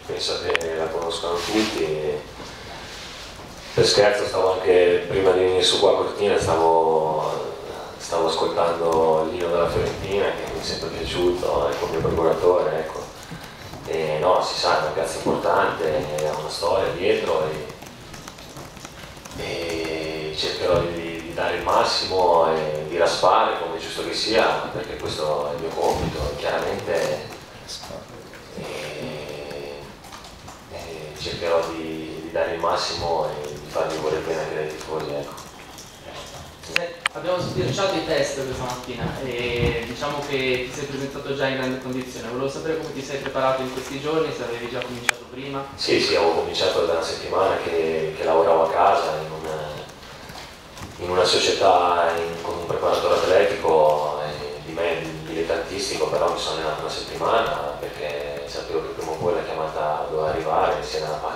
penso che la conoscano tutti. Per scherzo stavo anche, prima di venire su qua a Cortina, stavo ascoltando l'inno della Fiorentina, che mi è sempre piaciuto, ecco, il mio procuratore, ecco. E no, si sa, è una piazza importante, ha una storia dietro e cercherò di dare il massimo e di raspare come è giusto che sia, perché questo è il mio compito, chiaramente. Cercherò di dare il massimo e di farmi voler bene anche dai tifosi, ecco. Abbiamo sbirciato i test questa mattina e diciamo che ti sei presentato già in grande condizione. Volevo sapere come ti sei preparato in questi giorni, se avevi già cominciato prima. Sì, avevo cominciato da una settimana che lavoravo a casa in una società con un preparatore atletico di me dilettantistico, però mi sono allenato una settimana perché sapevo che prima o poi la chiamata doveva arrivare, sia nella